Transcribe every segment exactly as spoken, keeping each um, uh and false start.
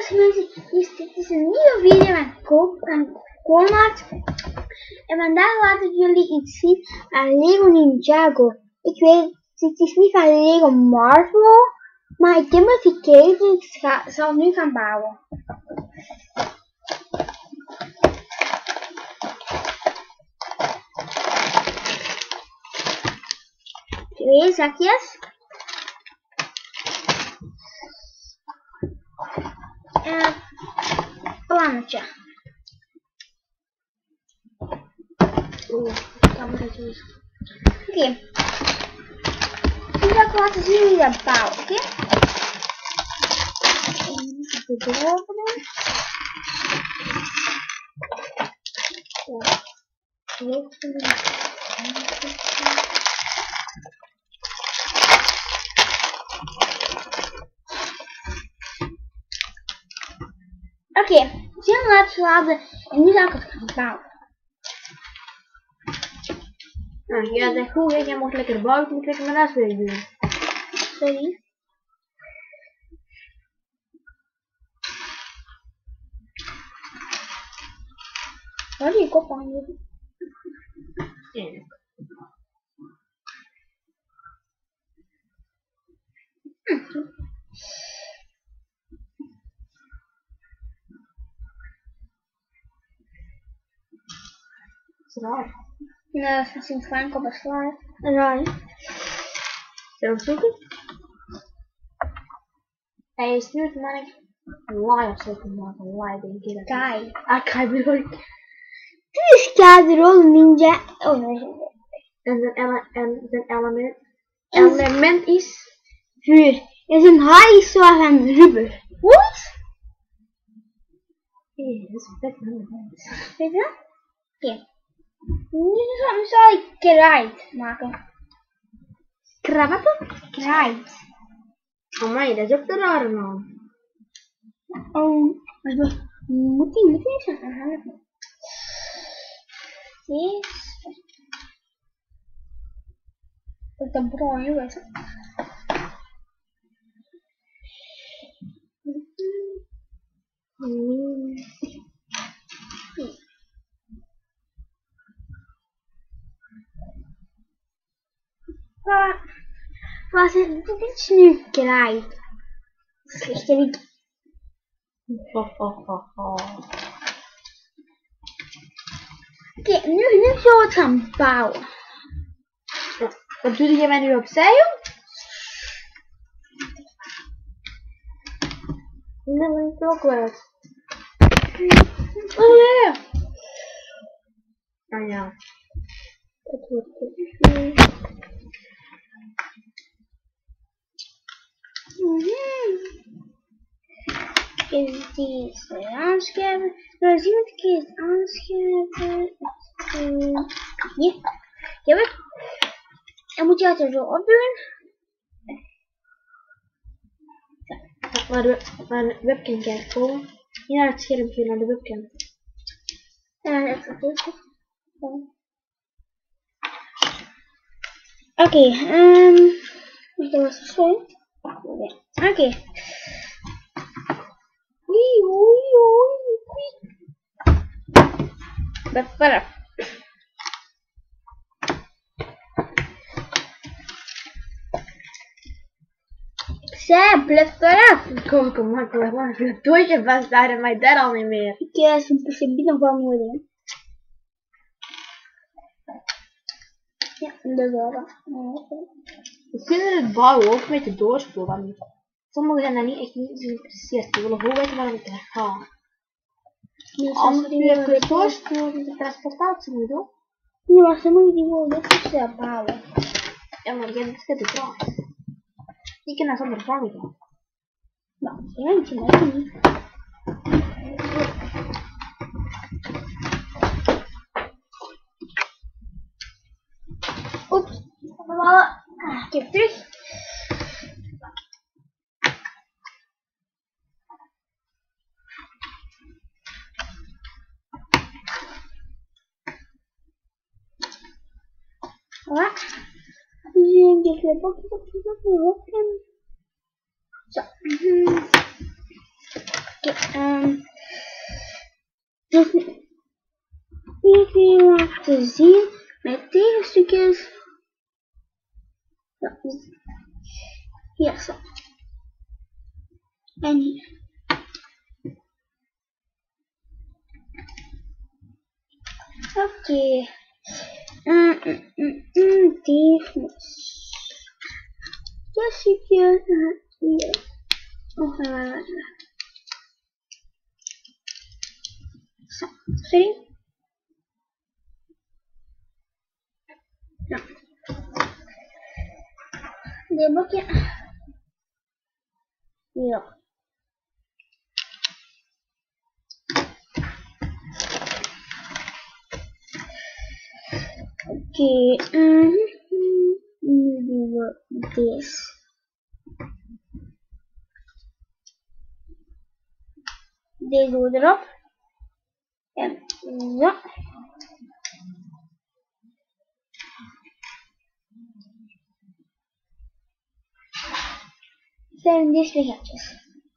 beste mensen, dit is een nieuwe video met Konrad. En vandaag laat ik jullie iets zien aan Lego Ninjago. Ik weet, het is niet van Lego Marvel, maar ik heb het gekeken, dus ik ga, zal nu gaan bouwen. Twee zakjes. En een plannetje. Oeh, cameraatje is. Oké. Okay. Nu ga ik laten zien hoe je dat bouwt, oké? Okay? Even de deur openen. Oké, okay, zin laten laden en nu ga ik het gaan bouwen. Nou, ja, dat is goed, jij moet lekker bouwen, ik moet lekker mijn huiswerk doen. Sorry. Waar je kop aan je? Ja. Hm. Is raar. Nee, dat is sinds lang op een slaap. Raar. Zullen we zoeken? Hij is nu maar een lie of zo te maken. Een lie, denk ik. Kai. Ah, Kai bedoel ik. Dit is Kadrol Ninja. Oh nee. En zijn, ele en zijn element. Element is vuur. En zijn haar is zo van rubber. Wat? Hé, dat is vet man. Weet je dat? Oké. Okay. Nu zal ik krijt maken. Krabatten? Krijt. Amai, dat is ook de rare naam. Oh, maar moet die moet die zijn? Dit. Dat is bruin, weet je. Wat is dit? Dit is nu krijt. Dat is echt niet. Oké, okay, nu, nu zullen we het gaan bouwen. Wat doe je mij nu opzij, joh? Nee, maar ik ook wel. Oh ja. Ah ja. Het wordt goed. Is deze aanscherpen? Nou, zien we het keer aanscherpen. Ja, ik heb het. Dan moet je het er zo opdoen. Naar de, naar de webcam kijken, komen. Niet naar het schermpje, naar de webcam. En dan even deze. Oké, ehm. Dat was het zo. Oké. Oei, oei, oei, oei. Dat verf. Zij, blijf verf. Kom, kom, maar, kom, maar. Ik wil het doosje vasthouden, maar dat al niet meer. Ik heb uh, zo'n percent nog wel nodig. Ja, dat is wel wat. We kunnen het bouwen ook met de doorspoelen. Sommigen zijn daar niet echt niet geïnteresseerd. Die willen gewoon weten waar het gaat. Als we nu even de doorspoelen, de transportatie moet doen. Ja, maar sommigen die willen net zo snel bouwen. Ja, maar jij hebt het klaar. Die kunnen zonder vangen gaan. Nou, ja, ik vind het niet. Oeps, gevallen. Ah, ik heb terug. Voilà. Dus ik heb ook nog een webcam. Zo. Oké, um, dus nu even laten zien met tegenstukjes. Ja, hier zo. En hier. Oké. Okay. Mm, mm, mm, mm, deze. Dit stukje hier. Oh, uh, zo, sorry. Ja. Dit blokje. Ja. Oké, okay. mm, nu doen we deze. Deze doen we erop. En zo. Zijn deze twee gaatjes.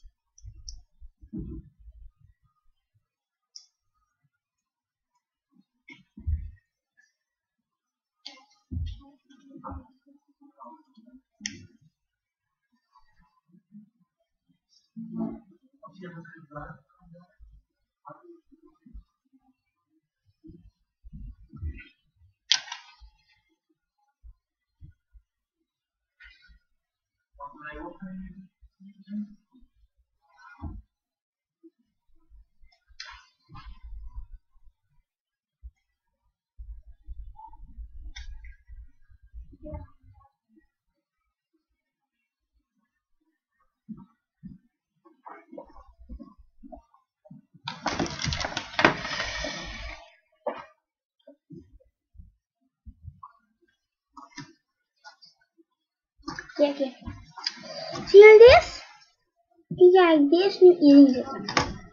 Kijk even. Zie je dit? Ik ga deze nu hierin zetten.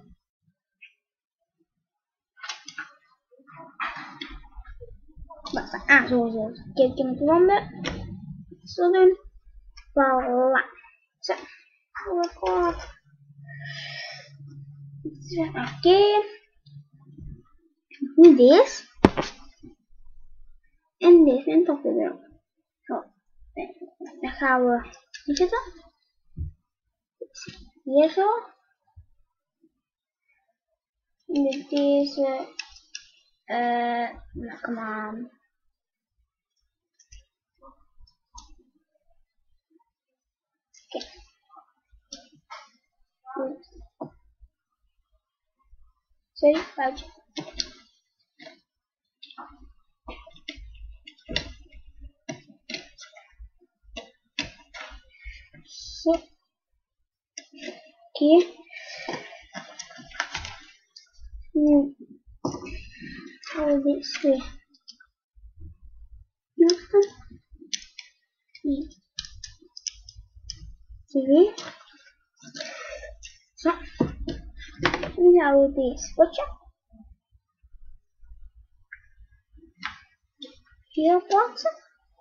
Wacht, ah, zo, zo. Kijk, ik heb het wanden. Zo doen. Voilà. Zo. Oké. Okay. Nu deze. En deze en toch erop. Zo. Dan gaan we hier zetten. Hier zo. En met deze. Uh, nou, kom aan. Kijk. Goed. Sorry, foutje. Zo. Oké. Okay. Nu gaan we dit weer luchten. Twee. Zo. Nu gaan we deze spotje hier plaatsen.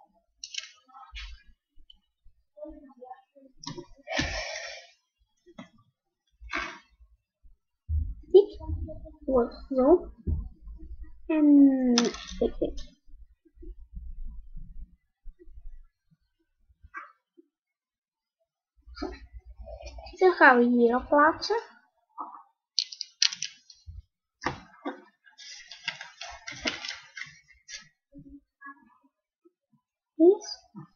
Dit wordt zo. En kijk, kijk. Zo. Dan gaan we hier plaatsen. Dit.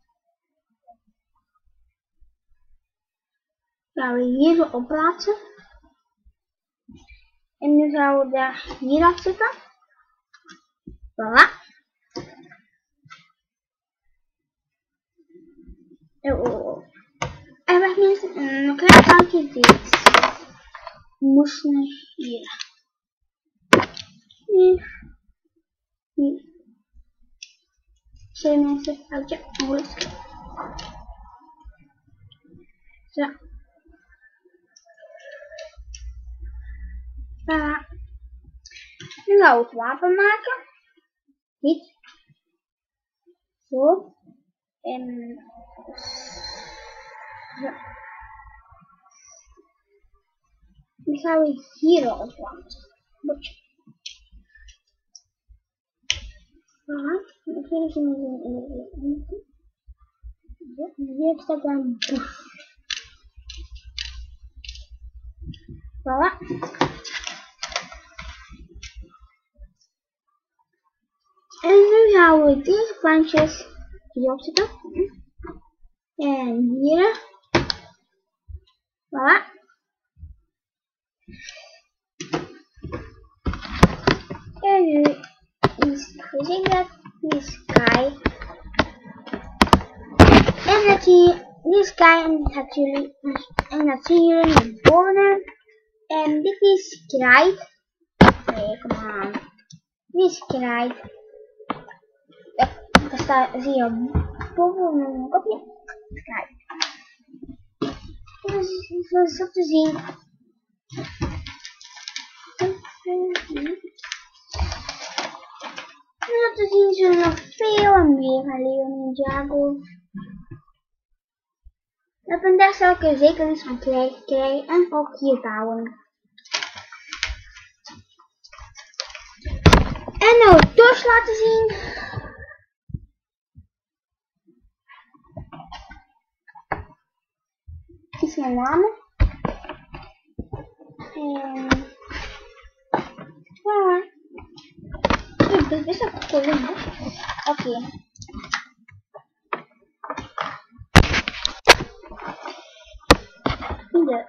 Gaan we hier zo op plaatsen. En nu gaan we daar hier afzetten. Voilà. Oh, oh, oh. En wacht mensen, een klein foutje dit. Moesten hier. Hier. Hier. Sorry mensen, foutje. Moeilijk. Zo. Voilà. Nu gaan we het wapen maken. Dit. Zo. En zo. Dan gaan we hier al planten. Voilà. Dan vind ik hem hier staat een boef. Voilà. En nu gaan we deze plantjes hierop zetten. En hier. Voilà. En nu is gezien die sky. En dat hier, die sky en dat jullie, en dat zien jullie naar boven. En dit is krijt. Nee, kom aan. Dit is krijt. Daar staat, zie je boven een kopje. Krijt. Dat is zo te zien. Zo te zien zullen we nog veel meer van Lego Ninjago. En vandaag zal ik er zeker iets van krijgen en ook hier bouwen. En nou het dorst laten zien. Dit is mijn naam. En ja. Het is best wel cool, hè? Oké. Okay. Hier.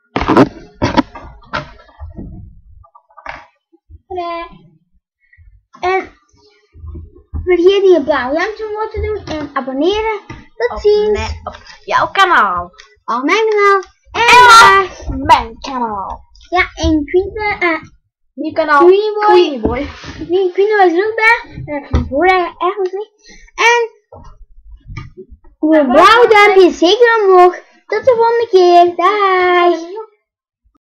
En vergeet niet het blauw duimpje te doen en abonneren. Tot ziens. Op jouw kanaal. Op mijn kanaal. En op mijn kanaal. Ja, en Queen, uh, die kanaal. Queenie Boy. Queenie was er ook bij. Dat heb ik voor eigenlijk niet. En een blauw duimpje zeker omhoog. Tot de volgende keer. Daai.